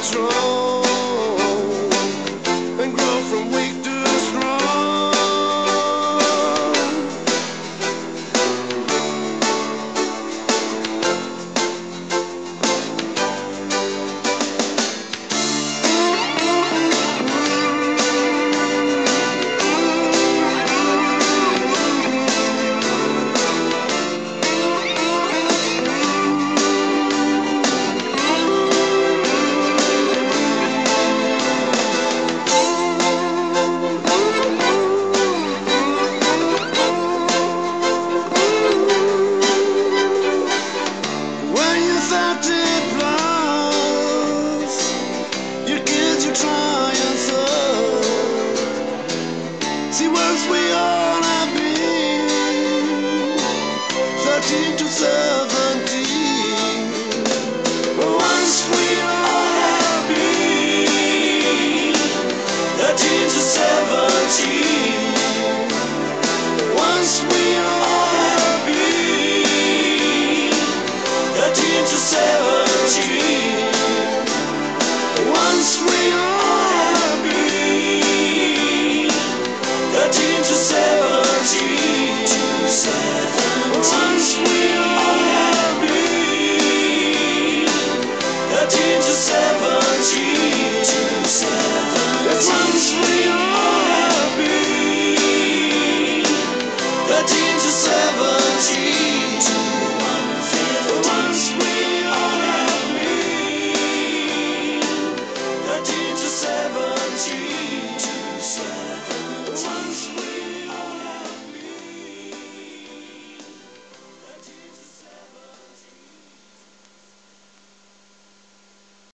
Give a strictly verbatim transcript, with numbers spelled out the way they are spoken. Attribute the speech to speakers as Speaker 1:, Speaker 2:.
Speaker 1: control and grow from weak to strong. See, once we all have been thirteen to seventeen. Once we all have been thirteen to seventeen. Once we all have been thirteen to seventeen. Once we all have been thirteen to seventeen. Once we all have been thirteen to seventeen. Once we all have been thirteen to seventeen.